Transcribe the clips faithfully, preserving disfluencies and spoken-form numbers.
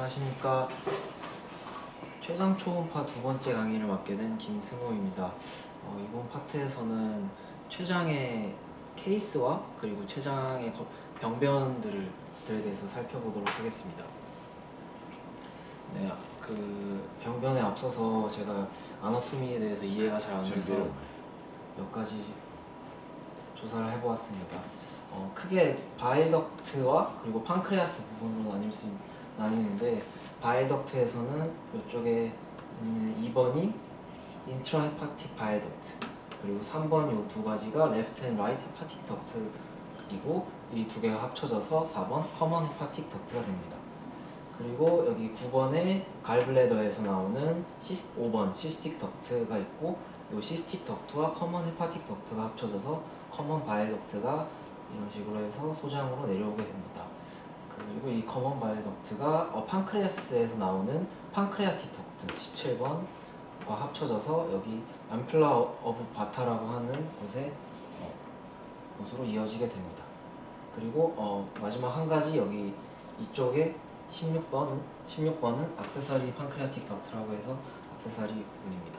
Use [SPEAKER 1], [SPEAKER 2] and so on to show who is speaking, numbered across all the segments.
[SPEAKER 1] 안녕하십니까. 췌장 초음파 두 번째 강의를 맡게 된 김승호입니다. 어, 이번 파트에서는 췌장의 케이스와 그리고 췌장의 병변들에 대해서 살펴보도록 하겠습니다. 네, 그 병변에 앞서서 제가 아나토미에 대해서 이해가 잘 안 돼서 몇 가지 조사를 해보았습니다. 어, 크게 바일덕트와 그리고 판크레아스 부분으로 나뉠 수 있는 나뉘는데, 바일덕트에서는 이쪽에 있는 이 번이 인트라헤파틱 바일덕트, 그리고 삼 번 이 두 가지가 레프트 앤 라이트 헤파틱 덕트이고, 이 두 개가 합쳐져서 사 번 커먼 헤파틱 덕트가 됩니다. 그리고 여기 구 번에 갈블레더에서 나오는 시스, 오 번 시스틱 덕트가 있고, 이 시스틱 덕트와 커먼 헤파틱 덕트가 합쳐져서 커먼 바일덕트가 이런 식으로 해서 소장으로 내려오게 됩니다. 그리고 이 커먼 바일덕트가 어, 판크레아스에서 나오는 판크레아틱 덕트 십칠 번과 합쳐져서 여기 암플라 오브 바타라고 하는 곳에 어, 곳으로 이어지게 됩니다. 그리고 어, 마지막 한 가지, 여기 이쪽에 십육 번, 십육 번은 악세사리 판크레아틱 덕트라고 해서 악세사리 부분입니다.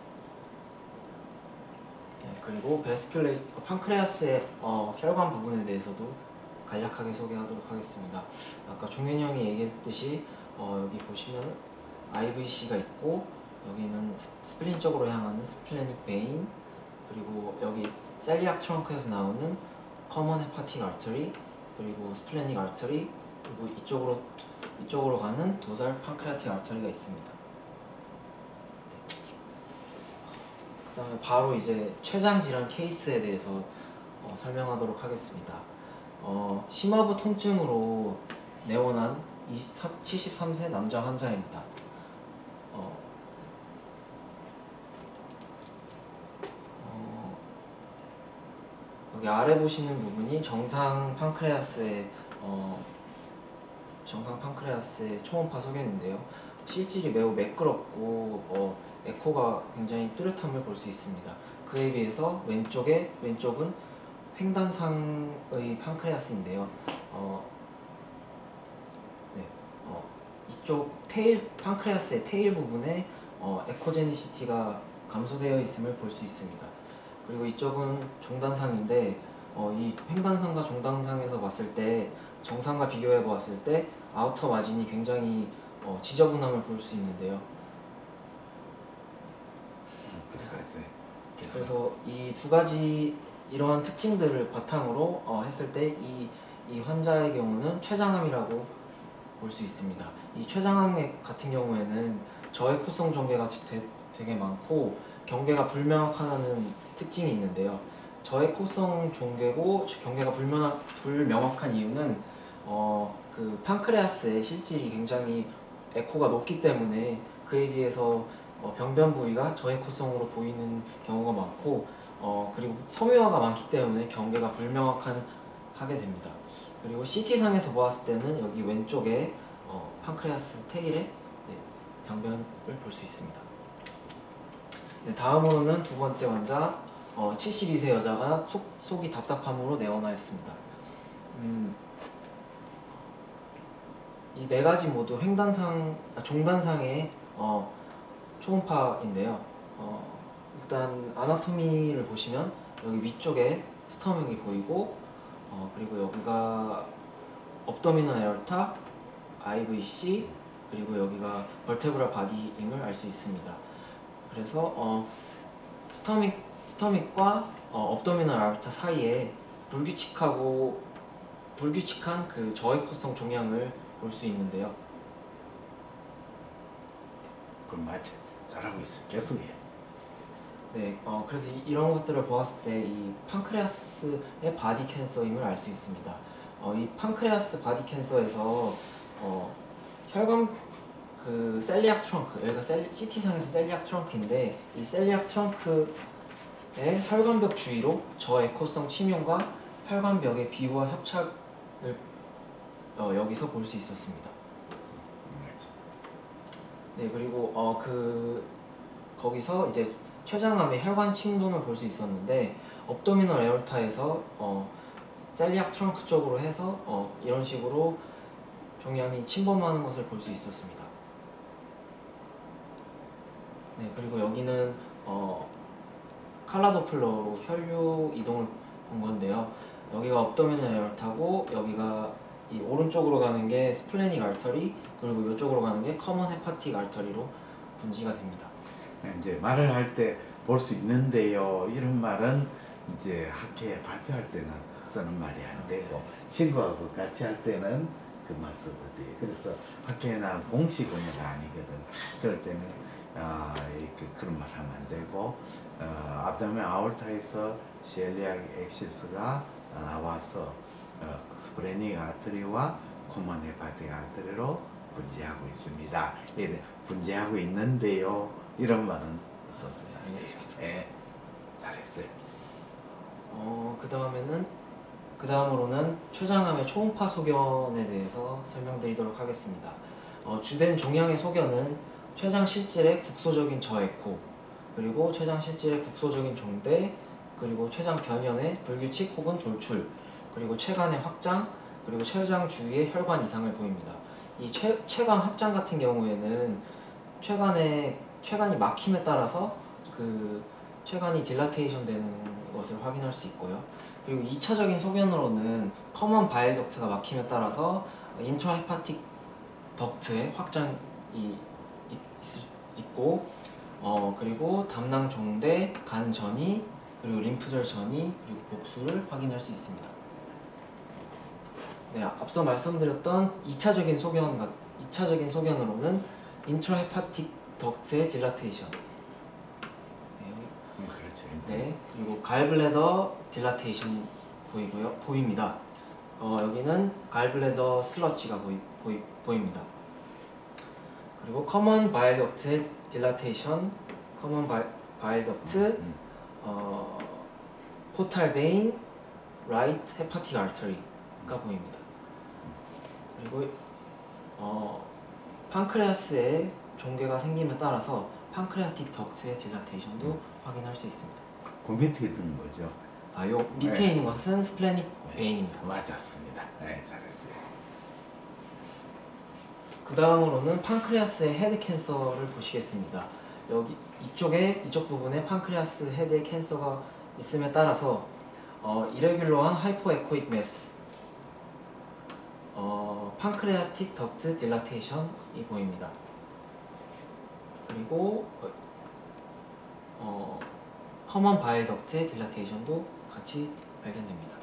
[SPEAKER 1] 네, 그리고 베스큘레 판크레아스의 어, 혈관 부분에 대해서도 간략하게 소개하도록 하겠습니다. 아까 종현이 형이 얘기했듯이 어, 여기 보시면 아이브이씨가 있고, 여기는 스플린 쪽으로 향하는 스플레닉 베인, 그리고 여기 셀리악 트렁크에서 나오는 커먼 헤파틱 아터리, 그리고 스플레닉 아터리, 그리고 이쪽으로 이쪽으로 가는 도살 판크레아틱 아터리가 있습니다. 네. 그다음에 바로 이제 췌장 질환 케이스에 대해서 어, 설명하도록 하겠습니다. 어, 심화부 통증으로 내원한 칠십삼 세 남자 환자입니다. 어, 어, 여기 아래 보시는 부분이 정상 판크레아스의 어, 정상 판크레아스의 초음파 소견인데요. 실질이 매우 매끄럽고 어, 에코가 굉장히 뚜렷함을 볼 수 있습니다. 그에 비해서 왼쪽에 왼쪽은 횡단상의 판크레아스인데요. 어, 네, 어, 이쪽 테일 판크레아스의 테일 부분에 어, 에코제니시티가 감소되어 있음을 볼 수 있습니다. 그리고 이쪽은 종단상인데, 어, 이 횡단상과 종단상에서 봤을 때 정상과 비교해 보았을 때 아우터 마진이 굉장히 어, 지저분함을 볼 수 있는데요. 그래서, 그래서 이 두 가지 이러한 특징들을 바탕으로 어, 했을 때 이 이 환자의 경우는 췌장암이라고 볼 수 있습니다. 이 췌장암 같은 경우에는 저에코성 종괴가 되, 되게 많고 경계가 불명확하다는 특징이 있는데요. 저에코성 종괴고 경계가 불명확, 불명확한 이유는 어, 그 판크레아스의 실질이 굉장히 에코가 높기 때문에 그에 비해서 어, 병변 부위가 저에코성으로 보이는 경우가 많고, 어, 그리고 섬유화가 많기 때문에 경계가 불명확한 하게 됩니다. 그리고 씨티상에서 보았을 때는 여기 왼쪽에 어, 판크레아스 테일에 네, 병변을 볼 수 있습니다. 네, 다음으로는 두 번째 환자, 어, 칠십이 세 여자가 속, 속이 답답함으로 내원하였습니다. 음, 이 네 가지 모두 횡단상, 아, 종단상의 어, 초음파인데요. 어, 일단 아나토미를 보시면 여기 위쪽에 스터밍이 보이고, 어, 그리고 여기가 업도미널 에어타, 아이브이씨, 그리고 여기가 벌테브럴 바디임을 알 수 있습니다. 그래서 어, 스터믹, 스터믹과 어, 업도미널 에어타 사이에 불규칙하고 불규칙한 그 저에코성 종양을 볼 수 있는데요.
[SPEAKER 2] 그럼 맞지? 잘하고 있어. 계속해.
[SPEAKER 1] 네, 어, 그래서 이, 이런 것들을 보았을 때 이 판크레아스의 바디 캔서임을 알 수 있습니다. 어, 이 판크레아스 바디 캔서에서 어, 혈관 그 셀리악 트렁크, 여기가 셀, 씨티상에서 셀리악 트렁크인데, 이 셀리악 트렁크의 혈관벽 주위로 저에코성 침용과 혈관벽의 비후와 협착을 어, 여기서 볼 수 있었습니다. 네, 그리고 어, 그 거기서 이제 췌장암의 혈관 침동을 볼 수 있었는데, 업도미널 에어타에서 어, 셀리악 트렁크 쪽으로 해서 어, 이런 식으로 종양이 침범하는 것을 볼 수 있었습니다. 네, 그리고 여기는 어, 칼라도플러로 혈류 이동을 본 건데요. 여기가 업도미널 에어타고 여기가 이 오른쪽으로 가는 게 스플래닉 알터리, 그리고 이쪽으로 가는 게 커먼 헤파틱 알터리로 분지가 됩니다.
[SPEAKER 2] 이제 말을 할 때 볼 수 있는데요. 이런 말은 이제 학회에 발표할 때는 쓰는 말이 안 되고 친구하고 같이 할 때는 그 말 써도 돼요. 그래서 학회나 공식 언어가 아니거든. 그럴 때는 아, 그, 그런 말 하면 안 되고 어, 앞다음에 아orta에서 셀리악 액시스가 나와서 어, 스프레닉 아트리와 코먼 헤파틱 아트리로 분지하고 있습니다. 이래 분지하고 있는데요. 이런 말은 썼어요.
[SPEAKER 1] 알겠습니다.
[SPEAKER 2] 예, 잘했어요.
[SPEAKER 1] 어, 그 다음에는 그 다음으로는 췌장암의 초음파 소견에 대해서 설명드리도록 하겠습니다. 어, 주된 종양의 소견은 췌장 실질의 국소적인 저에코, 그리고 췌장 실질의 국소적인 종대, 그리고 췌장 변연의 불규칙 혹은 돌출, 그리고 췌간의 확장, 그리고 췌장 주위의 혈관 이상을 보입니다. 이 췌, 췌간 확장 같은 경우에는 췌간의 췌간이 막힘에 따라서 그 췌간이 딜라테이션 되는 것을 확인할 수 있고요. 그리고 이 차적인 소견으로는 커먼 바일 덕트가 막힘에 따라서 인트라 헤파틱 덕트의 확장이 있, 있고 어, 그리고 담낭 종대, 간 전이, 그리고 림프절 전이, 그리고 복수를 확인할 수 있습니다. 네, 앞서 말씀드렸던 이 차적인 소견, 이 차적인 소견으로는 인트라 헤파틱 덕트의 딜라테이션, 네,
[SPEAKER 2] 음, 그렇죠.
[SPEAKER 1] 네, 그리고 갈블레더 딜라테이션이 보이고요, 보입니다. 어, 여기는 갈블레더 슬러치가 보이, 보이, 보입니다. 그리고 커먼 바일 덕트의 딜라테이션, 커먼 바일 덕트,
[SPEAKER 2] 음.
[SPEAKER 1] 어, 포탈 베인, 라이트 헤파틱 알터리가 보입니다. 그리고 어, 판크레아스에 종괴가 생김에 따라서 판크레아틱 덕트의 딜라테이션도 음. 확인할 수 있습니다.
[SPEAKER 2] 그 밑에 있는 거죠?
[SPEAKER 1] 아, 요 밑에 네. 있는 것은 스플래닉 네. 베인입니다.
[SPEAKER 2] 맞았습니다. 네, 잘했어요.
[SPEAKER 1] 그 다음으로는 판크레아스의 헤드 캔서를 보시겠습니다. 여기 이쪽에 이쪽 부분에 판크레아스 헤드의 캔서가 있음에 따라서 어, 이레귤러한 하이포에코익 메스, 어, 판크레아틱 덕트 딜라테이션이 보입니다. 그리고 어, 커먼 바일 덕트의 딜라테이션도 같이 발견됩니다.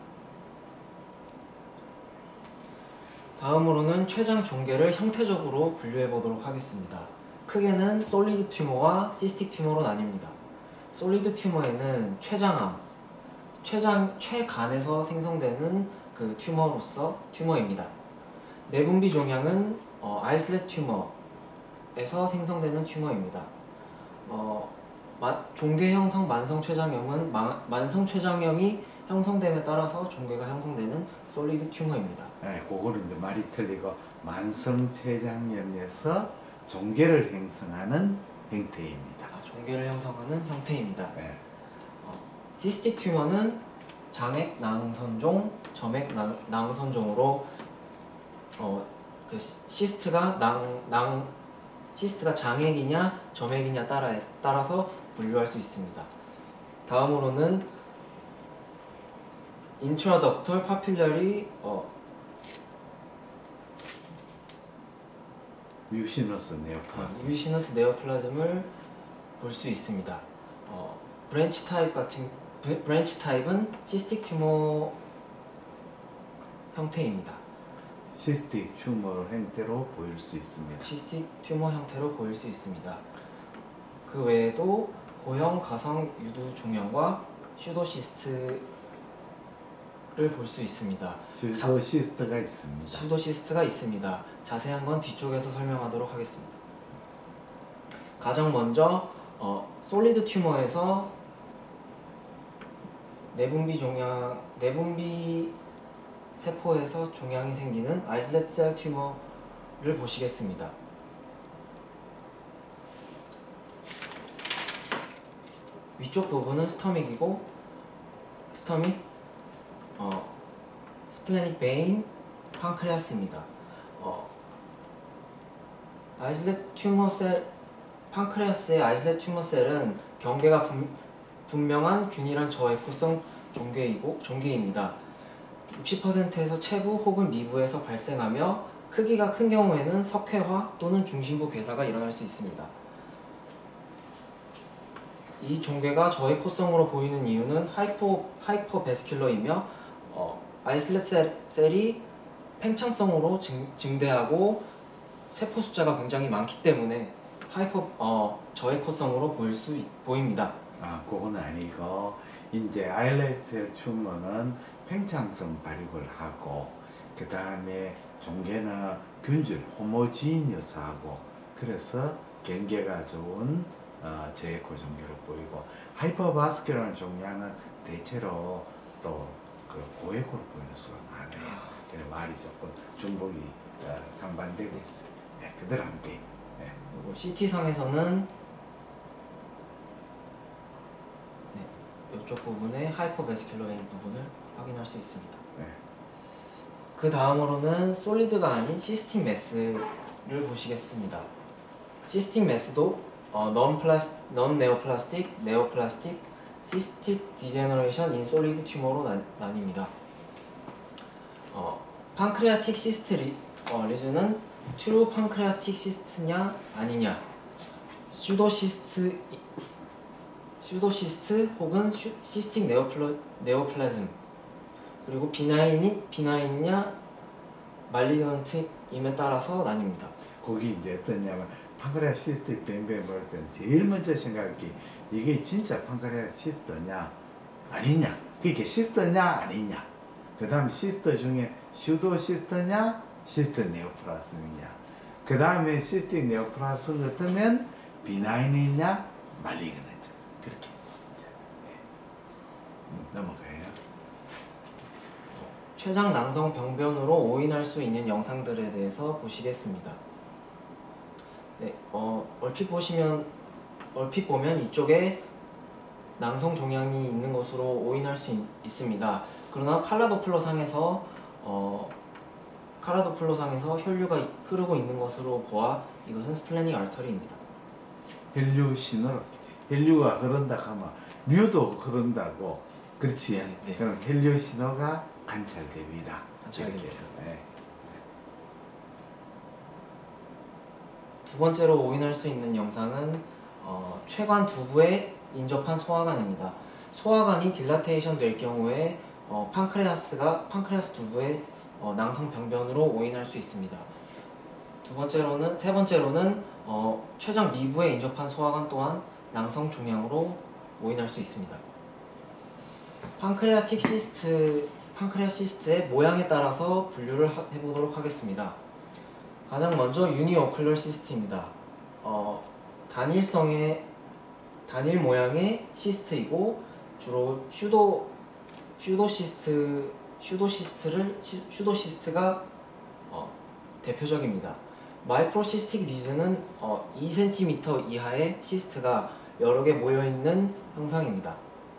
[SPEAKER 1] 다음으로는 췌장 종괴를 형태적으로 분류해 보도록 하겠습니다. 크게는 솔리드 튜머와 시스틱 튜머로 나뉩니다. 솔리드 튜머에는 췌장암, 췌장, 췌간에서 생성되는 그 튜머로서 튜머입니다. 내분비 종양은 어, 아이슬렛 튜머에서 생성되는 튜머입니다. 어, 마, 종괴 형성 만성 췌장염은 마, 만성 췌장염이 형성됨에 따라서 종괴가 형성되는 솔리드 튜머입니다.
[SPEAKER 2] 네, 그거는 이제 말이 틀리고 만성 췌장염에서 종괴를 형성하는 형태입니다.
[SPEAKER 1] 아, 종괴를 형성하는 형태입니다.
[SPEAKER 2] 네.
[SPEAKER 1] 어, 시스틱 튜머는 장액 낭선종, 점액 낭, 낭선종으로 어, 그 시스트가 낭, 낭 시스트가 장액이냐 점액이냐 따라, 따라서 분류할 수 있습니다. 다음으로는 인트라덕털 파필러리 어,
[SPEAKER 2] 뮤시너스 네오플라즘.
[SPEAKER 1] 뮤시너스 네오플라즘을 볼 수 있습니다. 어, 브랜치 타입 같은 브랜치 타입은 시스틱 튜머 형태입니다.
[SPEAKER 2] 시스틱 튜머 형태로 보일 수 있습니다.
[SPEAKER 1] 시스틱 튜머 형태로 보일 수 있습니다. 그 외에도 고형 가성 유두 종양과 슈도시스트를 볼 수 있습니다.
[SPEAKER 2] 슈도시스트가 있습니다.
[SPEAKER 1] 슈도시스트가 있습니다. 자세한 건 뒤쪽에서 설명하도록 하겠습니다. 가장 먼저 어, 솔리드 튜머에서 내분비 종양, 내분비 세포에서 종양이 생기는 아이슬렛 셀 튜머를 보시겠습니다. 위쪽 부분은 스터믹이고 스터믹, 어, 스플래닉 베인, 판크레아스입니다. 어, 아이솔레이트 튜머 셀, 판크레아스의 아이솔레이트 튜머 셀은 경계가 분, 분명한 균일한 저에코성 종괴이고 종괴입니다. 육십 퍼센트에서 체부 혹은 미부에서 발생하며 크기가 큰 경우에는 석회화 또는 중심부 괴사가 일어날 수 있습니다. 이 종괴가 저에코성으로 보이는 이유는 하이퍼, 하이퍼베스큘러이며 어, 아이솔레이트 셀, 셀이 팽창성으로 증, 증대하고 세포 숫자가 굉장히 많기 때문에 하이퍼 어, 저에코성으로 보일 수 있, 보입니다.
[SPEAKER 2] 아, 그건 아니고 이제 아이솔레이트 셀 튜머는 팽창성 발육을 하고 그 다음에 종괴는 균질 호모지니어스하고 그래서 경계가 좋은 어, 제에코 종괴로 보이고 하이퍼바스큘러한 종양은 대체로 또 그 고에코로 보이는 수가 많아요. 그래서 말이 조금 중복이 어, 상반되고 있어요. 네, 그대로 함께. 네.
[SPEAKER 1] 그리고 씨티상에서는 네, 이쪽 부분에 하이퍼베스큘러인 부분을 확인할 수 있습니다.
[SPEAKER 2] 네.
[SPEAKER 1] 그 다음으로는 솔리드가 아닌 시스틱 매스를 보시겠습니다. 시스틱 매스도 어, non 플라스, non 네오플라스틱, 네오플라스틱, 시스틱 디제너레이션 인 솔리드 튜머로 나, 나뉩니다. 어, 판크레아틱 시스트 리, 어, 리즈는 트루 판크레아틱 시스트냐 아니냐, 슈도시스트 슈도시스트 혹은 슈, 시스틱 네오플라, 네오플라즘, 그리고 비나인이 비나인이냐 말리건트임에 따라서 나뉩니다.
[SPEAKER 2] 거기 이제 어떠냐면 판크레아시스트 뱀뱀 볼 때는 제일 먼저 생각할 게 이게 진짜 판크레아시스트냐 아니냐, 그게 시스트냐 아니냐, 그 다음에 시스트 중에 슈도시스트냐 시스트 네오플라스미냐, 그 다음에 시스틱 네오플라스 같으면 비나인이냐 말리그는냐, 그렇게 이제, 네. 음, 넘어가요.
[SPEAKER 1] 췌장 낭성 병변으로 오인할 수 있는 영상들에 대해서 보시겠습니다. 네, 어, 얼핏 보시면 얼핏 보면 이쪽에 낭성 종양이 있는 것으로 오인할 수 있, 있습니다. 그러나 칼라도플러 상에서 어, 칼라도플러 상에서 혈류가 흐르고 있는 것으로 보아 이것은 스플래닉 알터리입니다.
[SPEAKER 2] 혈류 신호로 혈류가 흐른다 하면 류도 흐른다고 그렇지.
[SPEAKER 1] 네, 네.
[SPEAKER 2] 그럼 혈류 신호가 관찰됩니다.
[SPEAKER 1] 관찰됩니다.
[SPEAKER 2] 이렇게. 네.
[SPEAKER 1] 두 번째로 오인할 수 있는 영상은 어, 췌관 두부에 인접한 소화관입니다. 소화관이 딜라테이션 될 경우에 어, 판크레아스가 판크레아스 두부에 어, 낭성 병변으로 오인할 수 있습니다. 두 번째로는 세 번째로는 어, 췌장 미부에 인접한 소화관 또한 낭성 종양으로 오인할 수 있습니다. 판크레아틱 시스트 판크레아시스트의 모양에 따라서 분류를 하, 해보도록 하겠습니다. 가장 먼저 유니오클러 시스트입니다. 어, 단일성의 단일 모양의 시스트이고 주로 슈도 슈도시스트 슈도시스트를 시, 슈도시스트가 어, 대표적입니다. 마이크로시스틱 리즈는 어, 이 센티미터 이하의 시스트가 여러 개 모여 있는 형상입니다.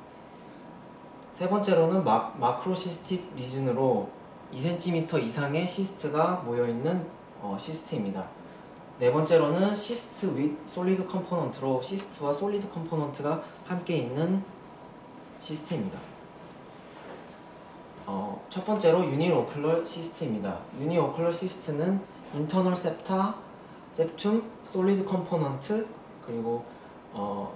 [SPEAKER 1] 세 번째로는 마, 마크로시스틱 리즌으로 이 센티미터 이상의 시스트가 모여 있는 어, 시스트입니다. 네 번째로는 시스트 with 솔리드 컴포넌트로 시스트와 솔리드 컴포넌트가 함께 있는 시스트입니다. 어, 첫 번째로 유니오클러 시스트입니다. 유니오클러 시스트는 인터널 septa, septum, 솔리드 컴포넌트 그리고 어,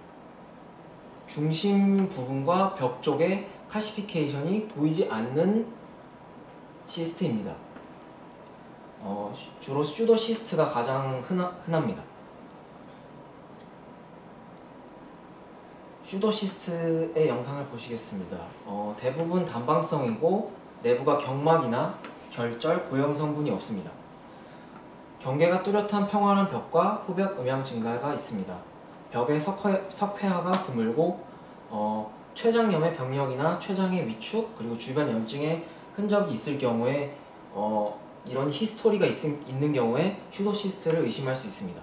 [SPEAKER 1] 중심 부분과 벽 쪽에 칼시피케이션이 보이지 않는 시스트입니다. 어, 주로 슈도시스트가 가장 흔하, 흔합니다. 슈도시스트의 영상을 보시겠습니다. 어, 대부분 단방성이고 내부가 경막이나 결절, 고형 성분이 없습니다. 경계가 뚜렷한 평활한 벽과 후벽 음양 증가가 있습니다. 벽에 석회, 석회화가 드물고 어, 췌장염의 병력이나 췌장의 위축 그리고 주변 염증의 흔적이 있을 경우에 어, 이런 히스토리가 있, 있는 경우에 슈도시스트를 의심할 수 있습니다.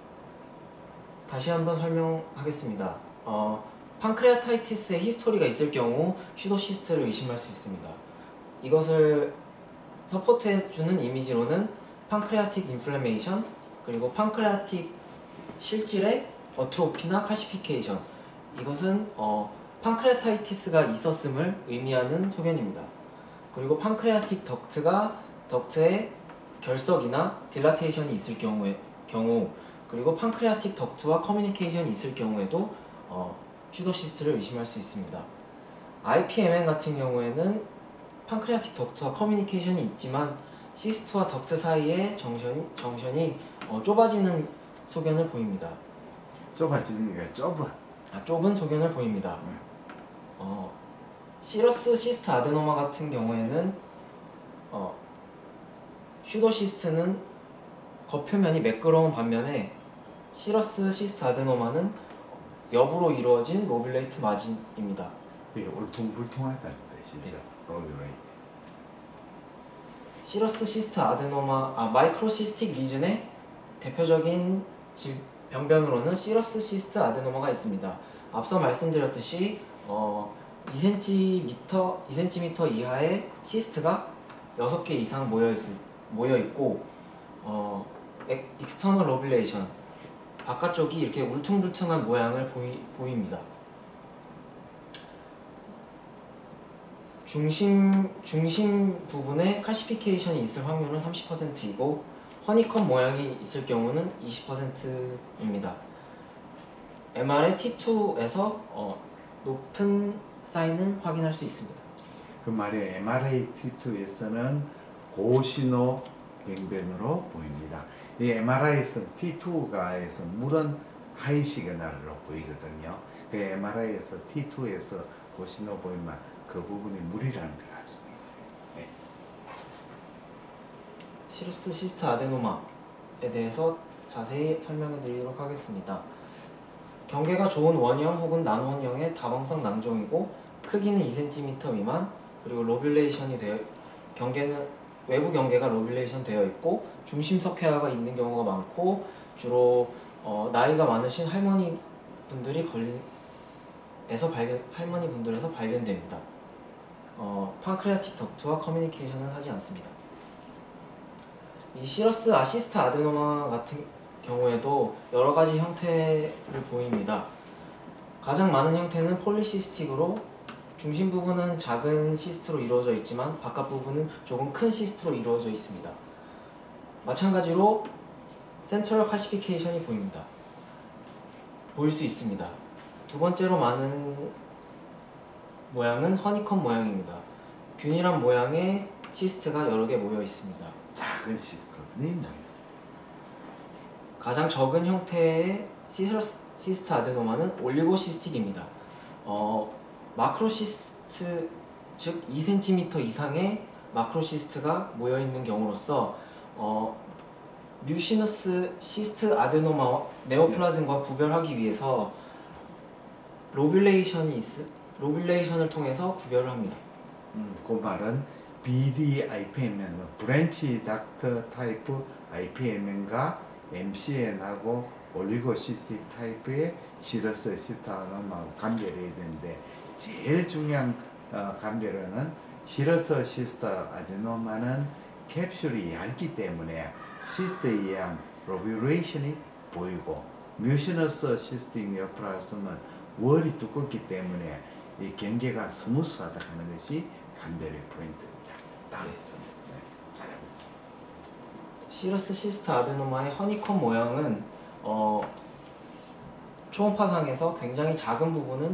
[SPEAKER 1] 다시 한번 설명하겠습니다. 어, 판크레아타이티스의 히스토리가 있을 경우 슈도시스트를 의심할 수 있습니다. 이것을 서포트해주는 이미지로는 판크레아틱 인플레메이션 그리고 판크레아틱 실질의 어트로피나 칼시피케이션. 이것은 어, 판크레타이티스가 있었음을 의미하는 소견입니다. 그리고 판크레아틱 덕트가 덕트에 결석이나 딜라테이션이 있을 경우에 경우 그리고 판크레아틱 덕트와 커뮤니케이션이 있을 경우에도 어, 슈도시스트를 의심할 수 있습니다. 아이피엠엔 같은 경우에는 판크레아틱 덕트와 커뮤니케이션이 있지만 시스트와 덕트 사이의 정션이, 정션이 어, 좁아지는 소견을 보입니다.
[SPEAKER 2] 좁아지는 게 좁아.
[SPEAKER 1] 아, 좁은 소견을 보입니다.
[SPEAKER 2] 네.
[SPEAKER 1] 어, 시러스 시스트 아데노마 같은 경우에는 어, 슈도시스트는 겉표면이 매끄러운 반면에 시러스 시스트 아데노마는 옆으로 이루어진 로뷸레이트 마진입니다.
[SPEAKER 2] 이게 울퉁불퉁하다는 뜻이죠. 로뷸레이트.
[SPEAKER 1] 시러스 시스트 아데노마, 아, 마이크로시스틱 리즌의 대표적인 질, 병변으로는 시러스 시스트 아데노마가 있습니다. 앞서 말씀드렸듯이 어, 이 센티미터, 이 센티미터 이하의 시스트가 여섯 개 이상 모여, 있, 모여 있고 어, 익스터널 로뷸레이션, 바깥쪽이 이렇게 울퉁불퉁한 모양을 보이, 보입니다. 중심, 중심 부분에 칼시피케이션이 있을 확률은 삼십 퍼센트이고 허니컴 모양이 있을 경우는 이십 퍼센트입니다. 엠알의 티 투에서 어, 높은 사인을 확인할 수 있습니다.
[SPEAKER 2] 그 말이 엠알아이 티 투에서는 고신호 병변으로 보입니다. 이 엠알아이에서 티 투가에서 물은 하이 시그널로 보이거든요. 그 엠알아이에서 티 투에서 고신호 보이면 그 부분이 물이라는 걸 알 수가 있어요. 네.
[SPEAKER 1] 시러스 시스트 아데노마에 대해서 자세히 설명해 드리도록 하겠습니다. 경계가 좋은 원형 혹은 난원형의 다방성 낭종이고 크기는 이 센티미터 미만, 그리고 로뷸레이션이 되어 경계는 외부 경계가 로뷸레이션 되어 있고 중심 석회화가 있는 경우가 많고 주로 어, 나이가 많으신 할머니 분들이 걸린 에서 발견 할머니 분들에서 발견됩니다. 어, 판크레아틱 덕트와 커뮤니케이션은 하지 않습니다. 이 시러스 아시스트 아데노마 같은 경우에도 여러 가지 형태를 보입니다. 가장 많은 형태는 폴리시스틱으로 중심 부분은 작은 시스트로 이루어져 있지만 바깥 부분은 조금 큰 시스트로 이루어져 있습니다. 마찬가지로 센트럴 칼시피케이션이 보입니다. 보일 수 있습니다. 두 번째로 많은 모양은 허니컴 모양입니다. 균일한 모양의 시스트가 여러 개 모여 있습니다.
[SPEAKER 2] 작은 시스터들이 모여.
[SPEAKER 1] 가장 적은 형태의 시러스, 시스트 아데노마는 올리고시스틱입니다. 어, 마크로시스트, 즉 이 센티미터 이상의 마크로시스트가 모여있는 경우로서 어, 뮤시너스 시스트 아데노마와 네오플라즘과 구별하기 위해서 로뷸레이션이 있, 로뷸레이션을 통해서 구별을 합니다.
[SPEAKER 2] 음, 그 말은 비디아이피엠엔, 브랜치 닥터 타입 아이피엠엔과 엠씨엔하고 올리고시스틱 타입의 시러스 시스트 아데노마하고 감별해야 되는데 제일 중요한 어, 감별은 시러스 시스트 아데노마는 캡슐이 얇기 때문에 시스트에 의한 로뷸레이션이 보이고 뮤시너스 시스틱 네오플라즘은 월이 두껍기 때문에 이 경계가 스무스하다 하는 것이 감별의 포인트입니다. 다음 네. 잘하고 있습니다.
[SPEAKER 1] 시러스 시스트 아데노마의 허니컴 모양은 어, 초음파상에서 굉장히 작은 부분은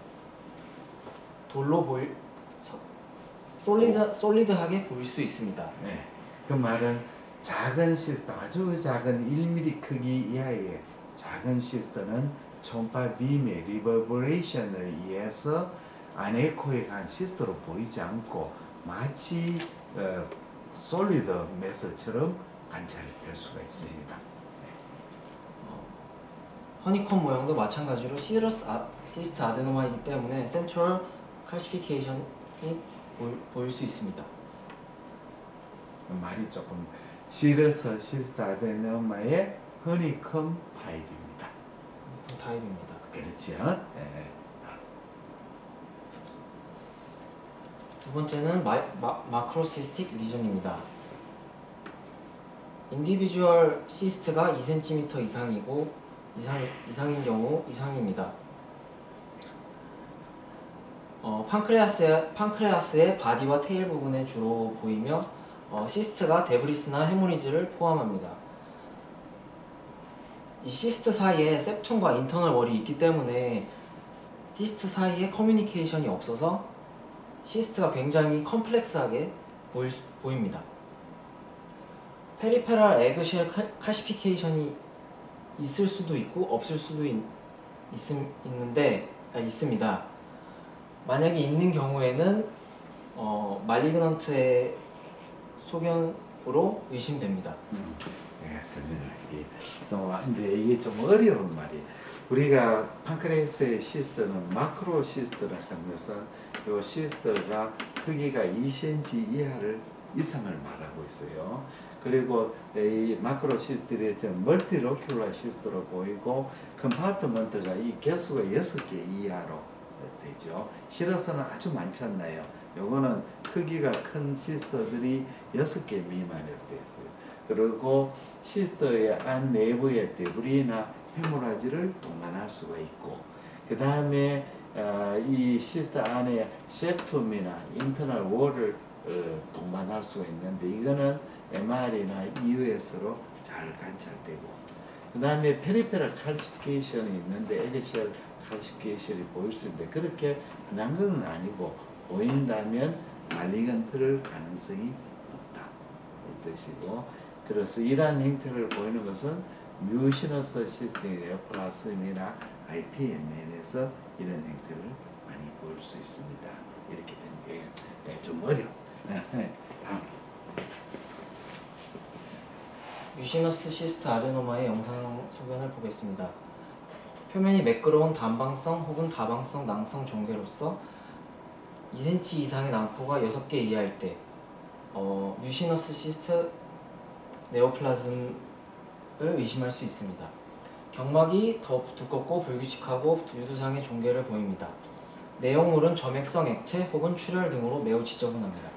[SPEAKER 1] 돌로 보일 솔리드, 솔리드하게 보일 수 있습니다.
[SPEAKER 2] 네. 그 말은 작은 시스터, 아주 작은 일 밀리미터 크기 이하의 작은 시스터는 초음파 빔의 리버브레이션에 의해서 아네코에 간 시스터로 보이지 않고 마치 어, 솔리드 메스처럼 관찰될 수가 있습니다. 네.
[SPEAKER 1] 어, 허니컴 모양도 마찬가지로 시러스 아, 시스트 아데노마이기 때문에 센트럴 칼시피케이션이 보일, 보일 수 있습니다.
[SPEAKER 2] 말이 조금 시러스 시스트 아데노마의 허니컴 타입입니다.
[SPEAKER 1] 허니컴 타입입니다.
[SPEAKER 2] 그렇죠? 네.
[SPEAKER 1] 두 번째는 마, 마, 마크로시스틱 리전입니다. 인디비주얼 시스트가 이 센티미터 이상이고 이상, 이상인 경우 이상입니다. 어, 판크레아스의, 판크레아스의 바디와 테일 부분에 주로 보이며 어, 시스트가 데브리스나 헤모리즈를 포함합니다. 이 시스트 사이에 septum과 인터널 월이 있기 때문에 시스트 사이에 커뮤니케이션이 없어서 시스트가 굉장히 컴플렉스하게 보일, 보입니다. 페리페랄 에그쉘 칼시피케이션이 있을 수도 있고 없을 수도 있, 있음, 있는데 아, 있습니다. 만약에 있는 경우에는 어, 말리그넌트의 소견으로 의심됩니다.
[SPEAKER 2] 음, 네, 설명하기 좀 이제 이게 좀 어려운 말이. 우리가 판크레아스의 시스트는 마크로 시스트라 하는 것은 이 시스트가 크기가 이 센티미터 이하를 이상을 말하고 있어요. 그리고 이 마크로 시스트를 멀티로큘라 시스트로 보이고 컴파트먼트가 이 개수가 여섯 개 이하로 되죠. 실어서는 아주 많지 않나요? 요거는 크기가 큰 시스터들이 여섯 개 미만으로 되어 있어요. 그리고 시스터의 안 내부의 데브리나 헤모라지를 동반할 수가 있고, 그 다음에 어, 이 시스터 안에 septum이나 인터널 월을 어, 동반할 수가 있는데 이거는 엠알이나 이유에스로 잘 관찰되고, 그 다음에 페리페럴 칼시피케이션이 있는데 에그쉘 칼시피케이션이 보일 수 있는데 그렇게 흔한 건 아니고 보인다면 말리건트를 가능성이 없다 이 뜻이고, 그래서 이러한 형태를 보이는 것은 뮤시너스 시스템의 플라스미나 아이피엠엔에서 이런 형태를 많이 보일 수 있습니다. 이렇게 된 게 좀 어려워. 다음.
[SPEAKER 1] 뮤시너스 시스트 아데노마의 영상 소견을 보겠습니다. 표면이 매끄러운 단방성 혹은 다방성 낭성 종괴로서 이 센티미터 이상의 낭포가 여섯 개 이하일 때 어, 뮤시너스 시스트 네오플라즘을 의심할 수 있습니다. 경막이 더 두껍고 불규칙하고 유두상의 종괴를 보입니다. 내용물은 점액성 액체 혹은 출혈 등으로 매우 지저분합니다.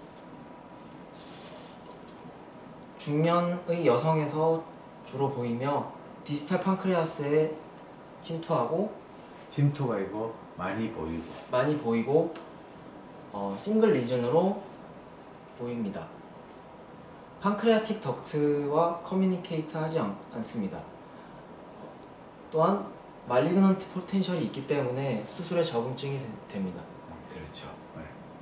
[SPEAKER 1] 중년의 여성에서 주로 보이며 디스탈 판크레아스에 침투하고
[SPEAKER 2] 침투가 있고 많이 보이고
[SPEAKER 1] 많이 보이고 어, 싱글 리즌으로 보입니다. 판크레아틱 덕트와 커뮤니케이트 하지 않, 않습니다. 또한 말리그넌트 포텐셜이 있기 때문에 수술에 적응증이 되, 됩니다.
[SPEAKER 2] 그렇죠. 네.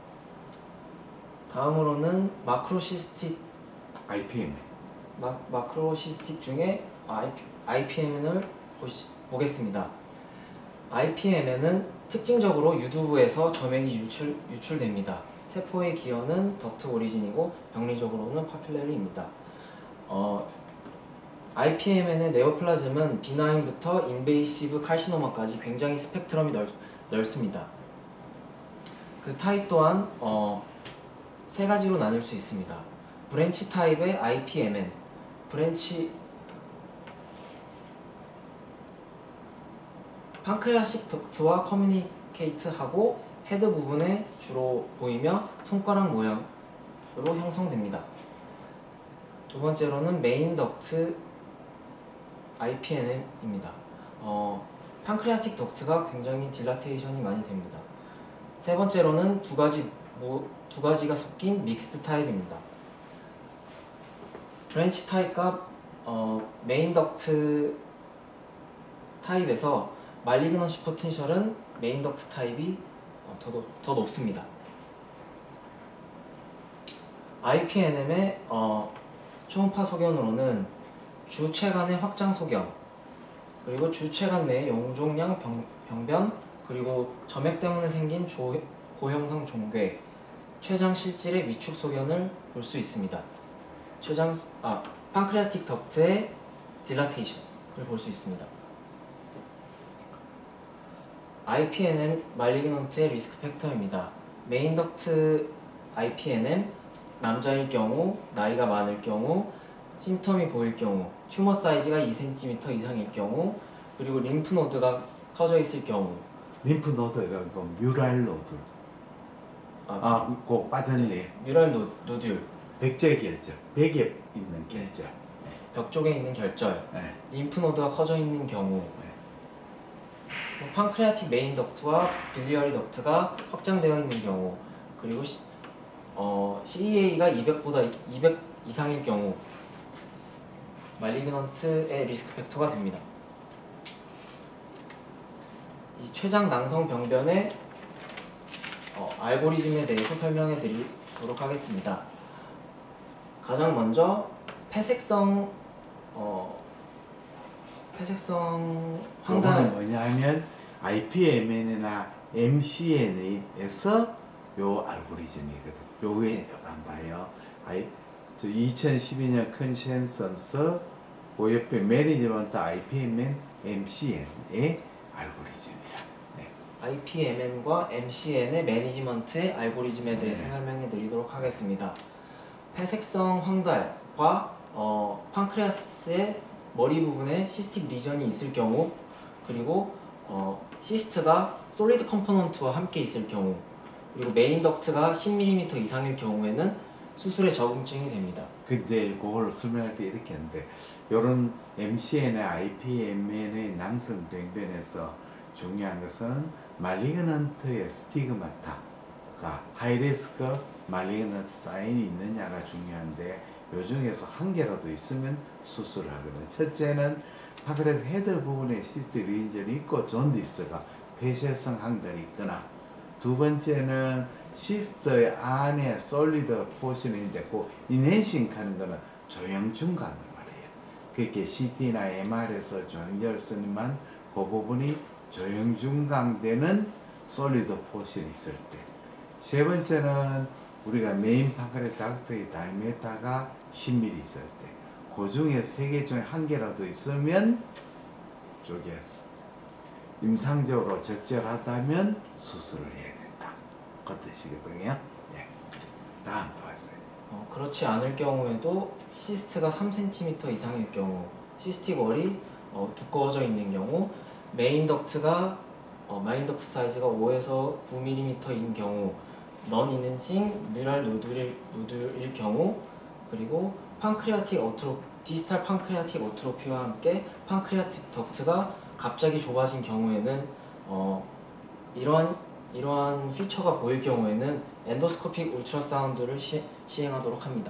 [SPEAKER 1] 다음으로는 마크로시스틱
[SPEAKER 2] 아이피엠
[SPEAKER 1] 마, 마크로시스틱 중에 아이피엠엔을 보겠습니다. 아이피엠엔은 특징적으로 유두부에서 점액이 유출, 유출됩니다. 세포의 기여는 덕트 오리진이고 병리적으로는 파필레리입니다. 어, 아이피엠엔의 네오플라즘은 비나인부터 인베이시브 칼시노마까지 굉장히 스펙트럼이 넓, 넓습니다. 그 타입 또한 어, 세 가지로 나눌 수 있습니다. 브랜치 타입의 아이피엠엔, 브랜치 판크레아식 덕트와 커뮤니케이트하고 헤드 부분에 주로 보이며 손가락 모양으로 형성됩니다. 두 번째로는 메인 덕트 아이피엠엔입니다. 어, 판크레아틱 덕트가 굉장히 딜라테이션이 많이 됩니다. 세 번째로는 두 가지 모, 두 가지가 섞인 믹스드 타입입니다. 브랜치 타입과 어, 메인 덕트 타입에서 말리그넌시 포텐셜은 메인 덕트 타입이 어, 더, 더 높습니다. 아이피엠엔의 어, 초음파 소견으로는 주체간의 확장 소견, 그리고 주체간 내의 용종량 병, 병변, 그리고 점액 때문에 생긴 조, 고형성 종괴, 췌장 실질의 위축 소견을 볼 수 있습니다. 췌장, 아, 판크레아틱 덕트의 딜라테이션을 볼 수 있습니다. 아이피엠엔 말리그넌트의 리스크 팩터입니다. 메인 덕트 아이피엠엔 남자일 경우, 나이가 많을 경우, 심텀이 보일 경우, 튜머 사이즈가 이 센티미터 이상일 경우, 그리고 림프 노드가 커져 있을 경우.
[SPEAKER 2] 림프 노드가 그 뮤랄 노드.
[SPEAKER 1] 아,
[SPEAKER 2] 아, 그 빠졌네.
[SPEAKER 1] 네, 뮤랄 노, 노듈.
[SPEAKER 2] 백제 결절, 백에 있는 결절.
[SPEAKER 1] 벽 쪽에 있는 결절,
[SPEAKER 2] 네.
[SPEAKER 1] 림프노드가 커져 있는 경우, 네. 판크레아틱 메인 덕트와 빌리어리 덕트가 확장되어 있는 경우, 그리고 시, 어, 씨이에이가 이백보다 이백 이상일 경우 말리그넌트의 리스크 팩터가 됩니다. 이 췌장 낭성 병변의 어, 알고리즘에 대해서 설명해 드리도록 하겠습니다. 가장 먼저 폐색성 어, 폐색성 황달
[SPEAKER 2] 요거는 뭐냐면 아이피엠엔이나 엠씨엔에서 요 알고리즘이거든. 요게
[SPEAKER 1] 네.
[SPEAKER 2] 안 봐요. 아이 저 이천십이 년 컨센서스 고역배 매니지먼트 아이피엠엔 엠씨엔의 알고리즘이야. 네.
[SPEAKER 1] 아이피엠엔과 엠씨엔의 매니지먼트의 알고리즘에 대해서
[SPEAKER 2] 네.
[SPEAKER 1] 설명해 드리도록 하겠습니다. 폐색성 황달과 어, 판크레아스의 머리 부분에 시스틱 리전이 있을 경우, 그리고 어, 시스트가 솔리드 컴포넌트와 함께 있을 경우, 그리고 메인 덕트가 십 밀리미터 이상일 경우에는 수술에 적응증이 됩니다.
[SPEAKER 2] 근데 그걸 설명할 때 이렇게 하는데 요런 엠씨엔의 아이피엠엔의 낭성 병변에서 중요한 것은 말리그넌트의 스티그마타가 하이리스크 말리그넌트 사인이 있느냐가 중요한데 요 중에서 한 개라도 있으면 수술을 하거든요. 첫째는 파크레스 헤드 부분에 시스트 리전이 있고 존디스가 폐쇄성 항달이 있거나, 두 번째는 시스트 안에 솔리드 포션인데 그 이네싱 하는 거는 조형중간을 말해요. 그렇게 씨티나 엠알에서 조형절 쓰니만 그 부분이 조형중간되는 솔리드 포션이 있을 때, 세 번째는 우리가 메인 판크레스 닥터의 다이메타가 십 밀리미터 있을 때, 그 중에 세 개 중에 한 개라도 있으면 저게 임상적으로 적절하다면 수술을 해야 된다. 그 뜻이거든요. 예. 다음 또 왔어요.
[SPEAKER 1] 어, 그렇지 않을 경우에도 시스트가 삼 센티미터 이상일 경우, 시스틱 월이 어, 두꺼워져 있는 경우, 메인 덕트가 어, 메인 덕트 사이즈가 오에서 구 밀리미터인 경우, 넌 이넨싱 뮤랄 노듈일, 노듈일 경우, 그리고 판크레아틱 어트로 디스탈 판크레아틱 어트로피와 함께 판크레아틱 덕트가 갑자기 좁아진 경우에는 어, 이러한 이러한 피처가 보일 경우에는 엔도스코픽 울트라사운드를 시, 시행하도록 합니다.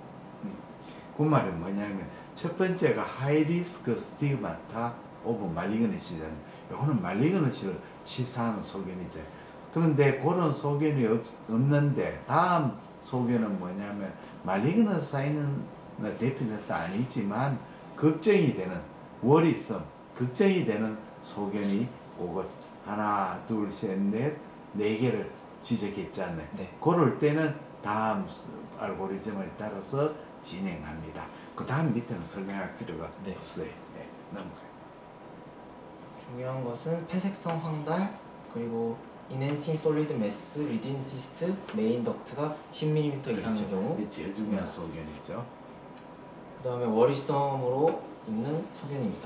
[SPEAKER 2] 그 말은 뭐냐면 첫 번째가 하이리스크 스티그마타 오브 말리그넌시잖아요. 이거는 말리그넌시를 시사하는 소견이죠. 그런데 그런 소견이 없, 없는데 다음 소견은 뭐냐면 말리그넌 사인은 대표는 아니지만 걱정이 되는 워리썸, 걱정이 되는 소견이 오고 하나, 둘, 셋, 넷, 네 개를 지적했잖아요.
[SPEAKER 1] 네.
[SPEAKER 2] 그럴 때는 다음 알고리즘을 따라서 진행합니다. 그 다음 밑에는 설명할 필요가
[SPEAKER 1] 네.
[SPEAKER 2] 없어요. 네, 넘어가요.
[SPEAKER 1] 중요한 것은 폐색성 황달, 그리고 인핸싱 솔리드 매스 위딘 시스트 메인 덕트가 십 밀리미터 이상인
[SPEAKER 2] 그렇죠.
[SPEAKER 1] 경우,
[SPEAKER 2] 이게 제일 중요한 소견이죠.
[SPEAKER 1] 그 다음에 워리썸으로 있는 소견입니다.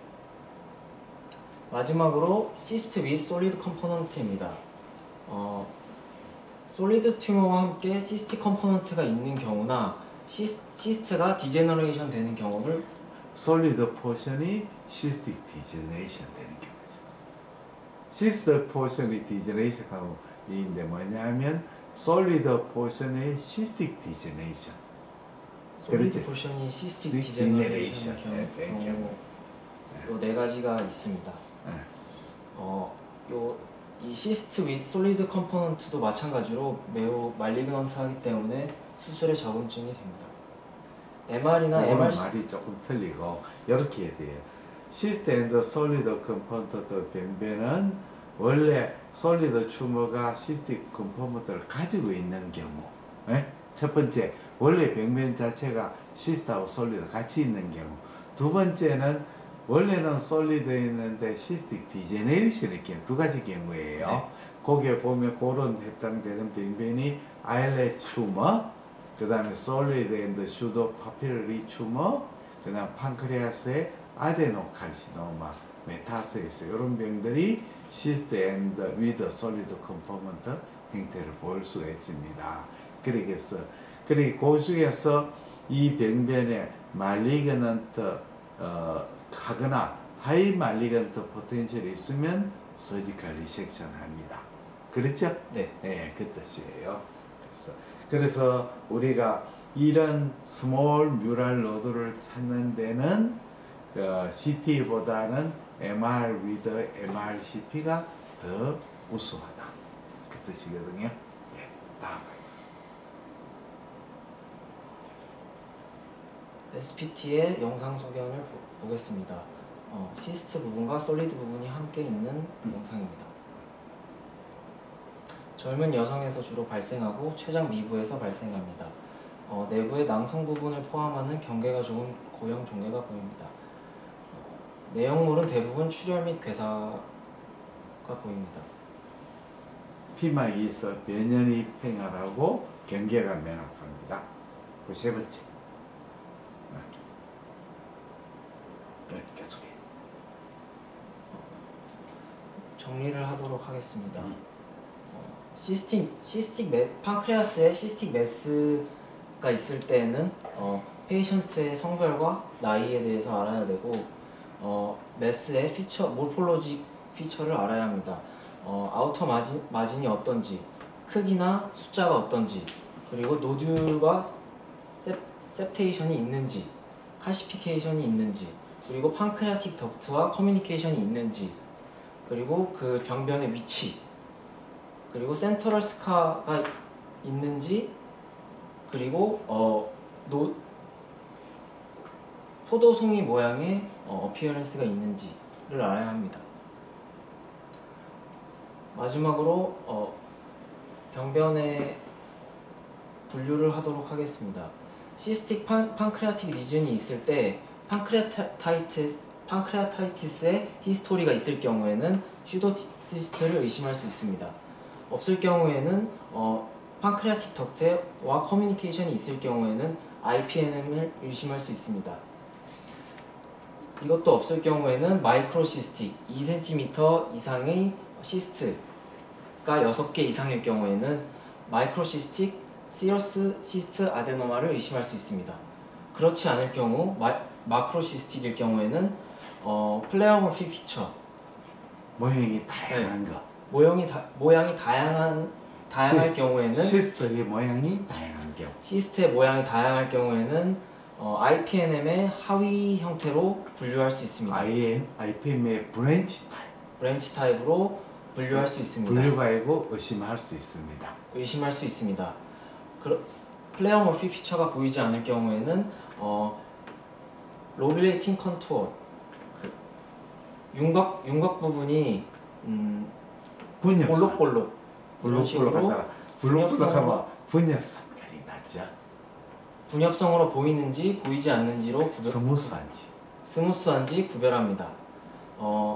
[SPEAKER 1] 마지막으로 시스트 윗 솔리드 컴포넌트입니다. 어, 솔리드 튜머와 함께 시스틱 컴포넌트가 있는 경우나 시스, 시스트가 디제너레이션 되는 경우를
[SPEAKER 2] 솔리드 포션이 시스틱 디제너레이션 되는 경우죠. 시스트 포션이 디제너레이션 하고 있는데 뭐냐면 솔리드 포션의 시스틱 디제너레이션.
[SPEAKER 1] 솔리드
[SPEAKER 2] 그렇지.
[SPEAKER 1] 포션이 시스틱
[SPEAKER 2] 디제너레이션.
[SPEAKER 1] 디제너레이션
[SPEAKER 2] 네,
[SPEAKER 1] 경우,
[SPEAKER 2] 경우.
[SPEAKER 1] 요네 가지가 있습니다.
[SPEAKER 2] 네.
[SPEAKER 1] 어, 요, 이 시스트 윗 솔리드 컴포넌트도 마찬가지로 매우 말리그넌트하기 때문에 수술에 적응증이 됩니다. 엠알이나
[SPEAKER 2] 이거는
[SPEAKER 1] 엠알씨
[SPEAKER 2] 말이 조금 틀리고 이렇게 해야 돼요. 시스트 앤드 솔리드 컴포넌트 변변은 원래 솔리드 튜머가 시스틱 컴포넌트를 가지고 있는 경우, 예? 첫 번째 원래 병변 자체가 시스트하고 솔리드 같이 있는 경우, 두 번째는 원래는 솔리드 있는데 시스틱 디제네레이션의 경우, 두 가지 경우예요.
[SPEAKER 1] 네.
[SPEAKER 2] 거기에 보면 그런 해당되는 병변이 아일렛 튜머, 그 다음에 솔리드 앤드 슈도 파피러리 튜머, 그 다음 판크레아스의 아데노칼시노마, 메타세스, 이런 병들이 시스트 앤드 위드 솔리드 컴포먼트 형태를 보일 수가 있습니다. 그러겠어. 그리고 그 중에서 이 병변에 말리그넌트 어, 하거나 하이 말리그넌트 포텐셜이 있으면 서지컬 리섹션 합니다. 그렇죠?
[SPEAKER 1] 네.
[SPEAKER 2] 네, 그 뜻이에요. 그래서, 그래서 우리가 이런 스몰 뮤랄 노드를 찾는 데는 어, 씨티보다는 엠알 with 엠알씨피가 더 우수하다. 그 뜻이거든요. 예, 다음 말씀.
[SPEAKER 1] 에스피티의 영상 소견을 보, 보겠습니다. 어, 시스트 부분과 솔리드 부분이 함께 있는
[SPEAKER 2] 음.
[SPEAKER 1] 영상입니다. 젊은 여성에서 주로 발생하고 췌장 미부에서 발생합니다. 어, 내부의 낭성 부분을 포함하는 경계가 좋은 고형 종괴가 보입니다. 어, 내용물은 대부분 출혈 및 괴사가 보입니다.
[SPEAKER 2] 피막이 있어 변연히 팽활하고 경계가 명확합니다. 그 세 번째. 네, 계속해.
[SPEAKER 1] 정리를 하도록 하겠습니다.
[SPEAKER 2] 음.
[SPEAKER 1] 어, 시스틱, 시스틱 메, 판크레아스에 시스틱 메스가 있을 때에는 어, 페이션트의 성별과 나이에 대해서 알아야 되고 어, 메스의 피처, 모폴로지 피처를 알아야 합니다. 어, 아우터 마진, 마진이 어떤지, 크기나 숫자가 어떤지, 그리고 노듈과 셉, 셉테이션이 있는지, 칼시피케이션이 있는지, 그리고 판크레아틱 덕트와 커뮤니케이션이 있는지, 그리고 그 병변의 위치, 그리고 센터럴 스카가 있는지, 그리고 어, 노, 포도송이 모양의 어, 어피어런스가 있는지를 알아야 합니다. 마지막으로 어, 병변의 분류를 하도록 하겠습니다. 시스틱 판, 판크레아틱 리전이 있을 때 판크레아타이티스, 판크레아타이티스의 히스토리가 있을 경우에는 슈도시스트를 의심할 수 있습니다. 없을 경우에는 어, 판크레아틱 덕트와 커뮤니케이션이 있을 경우에는 아이피엔엠을 의심할 수 있습니다. 이것도 없을 경우에는 마이크로시스틱 이 센티미터 이상의 시스트가 여섯 개 이상일 경우에는 마이크로시스틱 시러스 시스트 아데노마를 의심할 수 있습니다. 그렇지 않을 경우 마, 마크로시스틱일 경우에는 어, 플레어모피 피처
[SPEAKER 2] 모형이 다양한
[SPEAKER 1] 네.
[SPEAKER 2] 거.
[SPEAKER 1] 모형이 다, 모양이 다양한 다양할
[SPEAKER 2] 시스,
[SPEAKER 1] 경우에는
[SPEAKER 2] 시스터의 모양이 다양한 경우.
[SPEAKER 1] 시스트의 모양이 다양할 경우에는 어, 아이피엔엠의 하위 형태로 분류할 수 있습니다.
[SPEAKER 2] 아이엠, 아이피엠의 브랜치 타입.
[SPEAKER 1] 브랜치 타입으로 분류할 수 있습니다.
[SPEAKER 2] 분류가 아니고 의심할 수 있습니다.
[SPEAKER 1] 의심할 수 있습니다. 그, 플레어모피 피처가 보이지 않을 경우에는 어, 로빌레이팅 컨투어 그, 윤곽, 윤곽 부분이 음,
[SPEAKER 2] 분엽선.
[SPEAKER 1] 볼록볼록 이런 식으로
[SPEAKER 2] 볼록볼록하다. 볼록볼록하면
[SPEAKER 1] 분엽성으로,
[SPEAKER 2] 분엽선깔이 나죠.
[SPEAKER 1] 분엽성으로 보이는지 보이지 않는지로 구별,
[SPEAKER 2] 스무스한지.
[SPEAKER 1] 스무스한지 구별합니다. 어,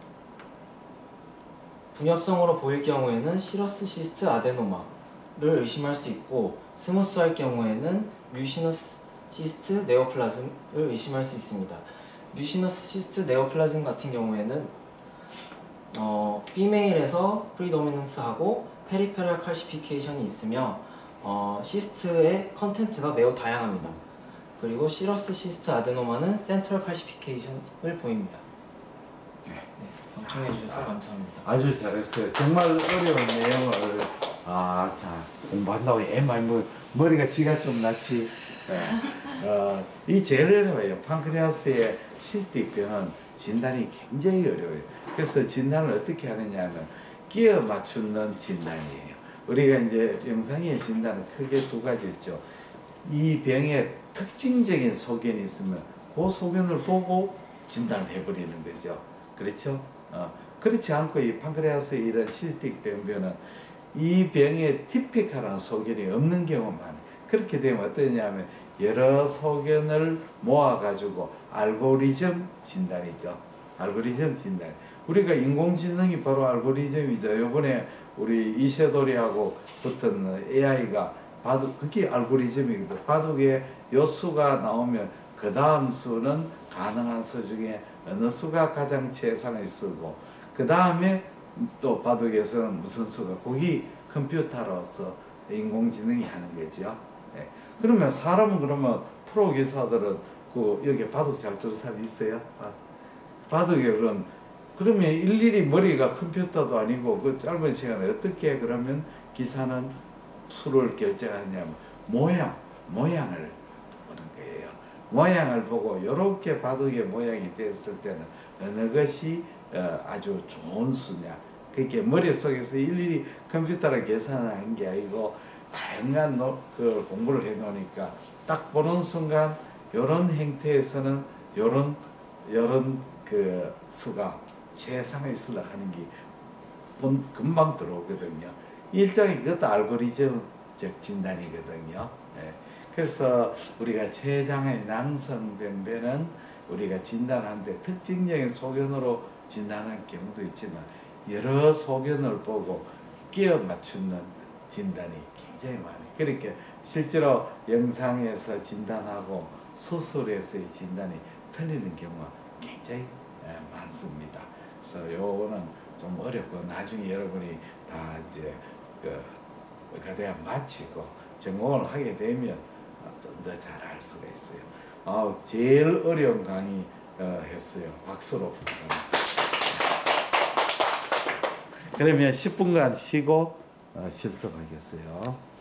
[SPEAKER 1] 분엽성으로 보일 경우에는 시러스 시스트 아데노마를 의심할 수 있고 스무스할 경우에는 뮤시너스 시스트 네오플라즘을 의심할 수 있습니다. 뮤시너스 시스트 네오플라즘 같은 경우에는 어, 피메일에서 프리도미넌스하고 페리페럴 칼시피케이션이 있으며 어, 시스트의 컨텐트가 매우 다양합니다. 그리고 시러스 시스트 아데노마는 센트럴 칼시피케이션을 보입니다.
[SPEAKER 2] 네.
[SPEAKER 1] 네, 경청해 주셔서 감사합니다.
[SPEAKER 2] 아주 잘했어요. 정말 어려운 내용을 아, 자 공부한다고 애말 뭐 머리가 지가 좀 났지. 네. 어, 이 제일 어려워요. 판크레아스의 시스틱 병은 진단이 굉장히 어려워요. 그래서 진단을 어떻게 하느냐면 끼어 맞추는 진단이에요. 우리가 이제 영상의 진단은 크게 두 가지 있죠. 이 병에 특징적인 소견이 있으면 그 소견을 보고 진단을 해버리는 거죠. 그렇죠? 어, 그렇지 않고 이 판크레아스의 이런 시스틱 병변은 이 병에 티피컬한 소견이 없는 경우만 많아요. 그렇게 되면 어떠냐면 여러 소견을 모아가지고 알고리즘 진단이죠. 알고리즘 진단. 우리가 인공지능이 바로 알고리즘이죠. 요번에 우리 이세돌이하고 붙은 에이아이가 바둑, 그게 알고리즘이거든. 바둑에 요 수가 나오면 그 다음 수는 가능한 수 중에 어느 수가 가장 최상의 수고, 그 다음에 또 바둑에서는 무슨 수가, 그게 컴퓨터로서 인공지능이 하는 거죠. 예. 그러면 사람은 그러면 프로 기사들은 그 여기 바둑 잘 두는 사람 있어요? 아, 바둑에 그런 그러면 일일이 머리가 컴퓨터도 아니고 그 짧은 시간에 어떻게 그러면 기사는 수를 결정하냐면 모양 모양을 보는 거예요. 모양을 보고 이렇게 바둑의 모양이 됐을 때는 어느 것이 어, 아주 좋은 수냐. 그게 머릿속에서 일일이 컴퓨터로 계산하는 게 아니고 다양한 노, 그 공부를 해 놓으니까 딱 보는 순간 요런 행태에서는 요런 요런 그 수가 최상의 수다 하는 게 본, 금방 들어오거든요. 일종의 그것도 알고리즘적 진단이거든요. 예. 그래서 우리가 췌장의 낭성변변은 우리가 진단하는데 특징적인 소견으로 진단하는 경우도 있지만 여러 소견을 보고 끼워 맞추는 진단이 굉장히 많아요. 그렇게 실제로 영상에서 진단하고 수술에서의 진단이 틀리는 경우가 굉장히 많습니다. 그래서 요거는 좀 어렵고 나중에 여러분이 다 이제 그 의과대학 마치고 전공을 하게 되면 좀 더 잘 할 수가 있어요. 아, 제일 어려운 강의 어, 했어요. 박수로. 그러면 십 분간 쉬고 어, 실습하겠어요.